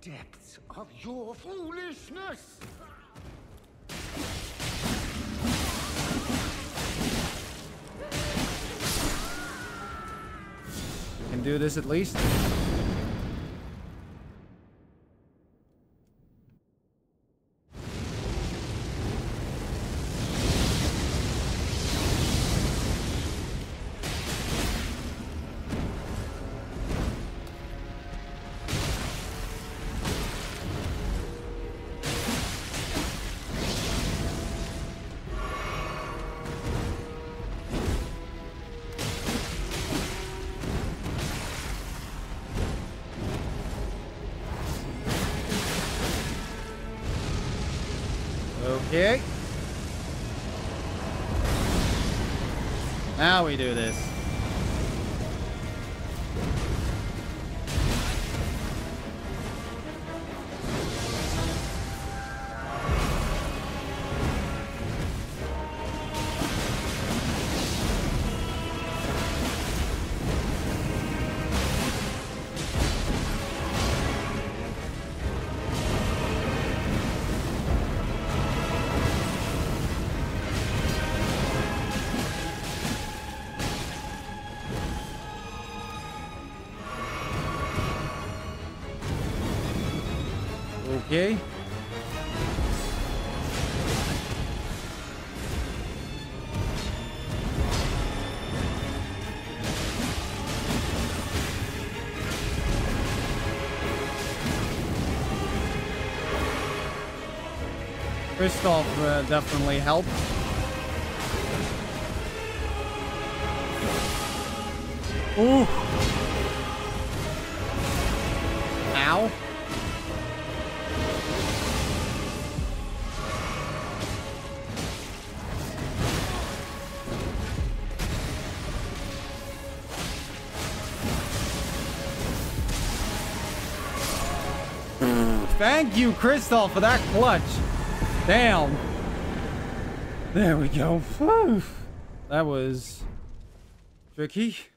depths of your foolishness. Can do this at least. Okay. Now we do this. Okay. Christoph definitely helped. Ooh. Ow. Thank you, Crystal, for that clutch. Damn. There we go. Whew. That was tricky.